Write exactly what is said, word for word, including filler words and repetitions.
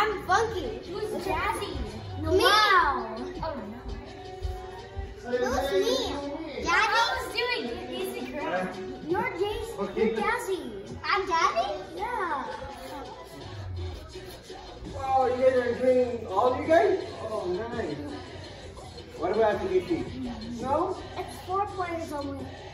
I'm funky. Who's Jazzy? No, me. Wow. Oh no. Who's me? Jazzy? I was doing Easy Crowd. You're Jason. You're Jazzy. I'm Jazzy? Yeah. Oh, you guys are doing all of you guys? Oh, nice. What about the team? No, it's four players only.